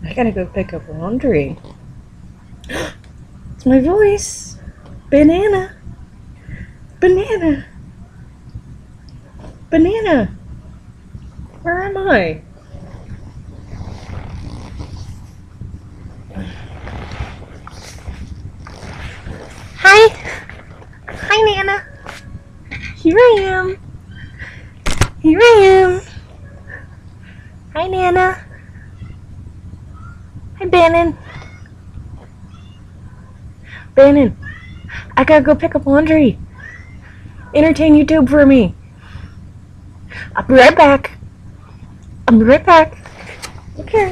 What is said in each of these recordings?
I gotta go pick up laundry. It's my voice. Banana. Banana. Banana. Where am I? Hi. Hi, Nana. Here I am. Here I am. Hi, Nana. Hi, Bannon. Bannon, I gotta go pick up laundry. Entertain YouTube for me. I'll be right back. I'll be right back. Okay.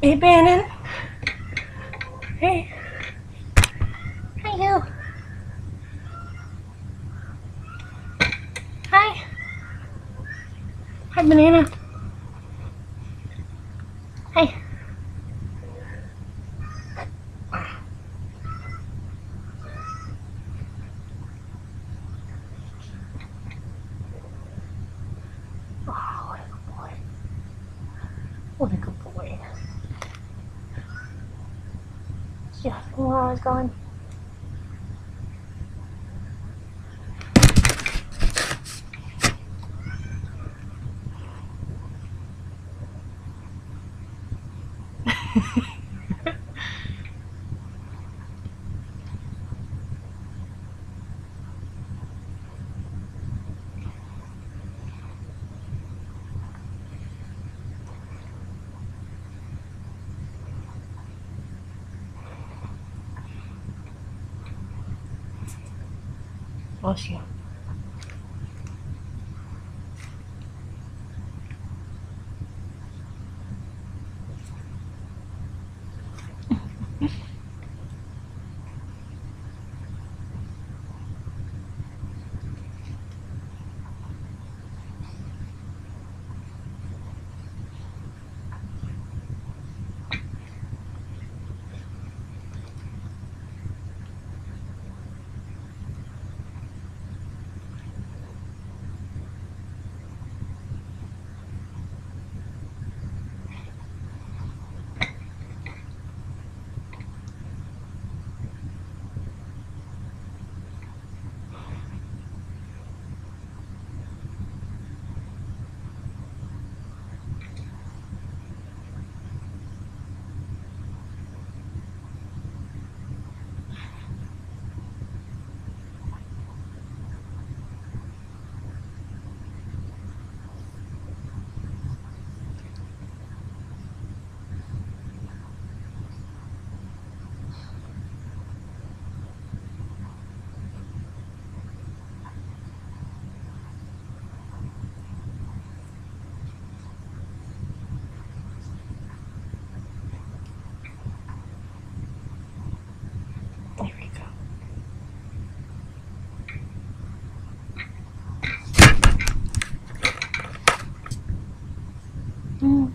Hey, Bannon. Hey. Hi, you. Hi. Hi, Banana. Hi. Oh, what a good boy. What a good boy. Yeah, where I was going. Bless you. There we go. Mm.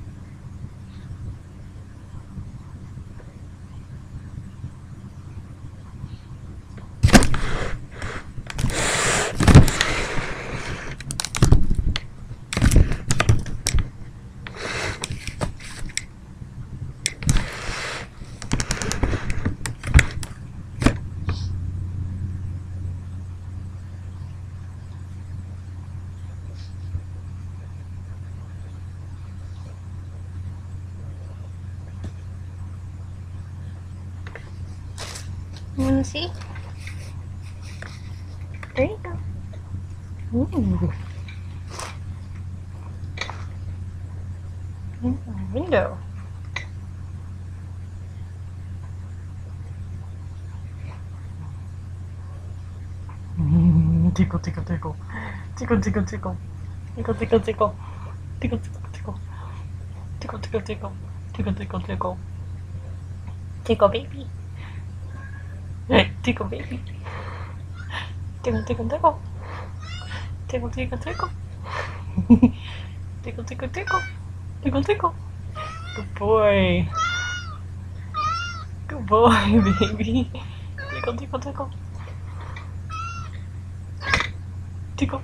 You wanna see? There you go. Ooh. Window. Tickle, tickle, tickle. Tickle, tickle, tickle. Tickle, tickle, tickle. Tickle, tickle, tickle. Tickle, tickle, tickle. Tickle, tickle, tickle. Tickle, baby. Tickle, baby. Tickle, tickle, tickle. Tickle, tickle, tickle. Tickle, tickle, tickle. Tickle, tickle. Good boy. Good boy, baby. Tickle, tickle, tickle. Tickle.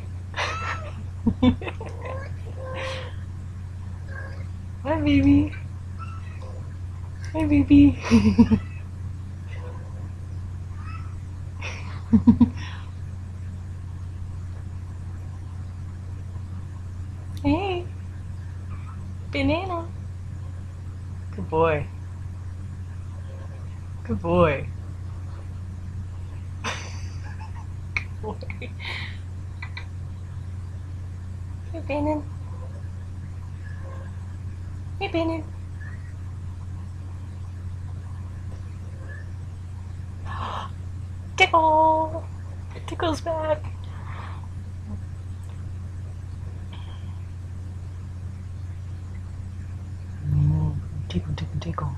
Hi, baby. Hi, baby. Hey, banana. Good boy. Good boy. Good boy. Hey, Bannon. Hey, Bannon. Tickle. Tickle's back. Tickle, tickle, tickle.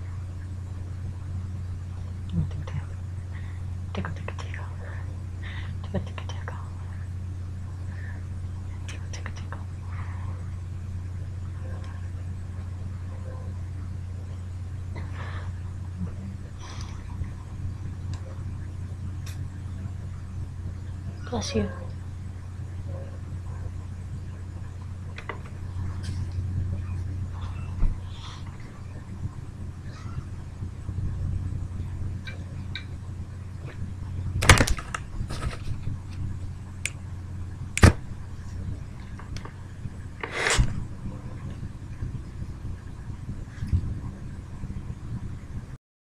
Tickle, tickle, tickle. Tickle, tickle, tickle. Tickle, tickle, tickle. Tickle, tickle, tickle. Bless you.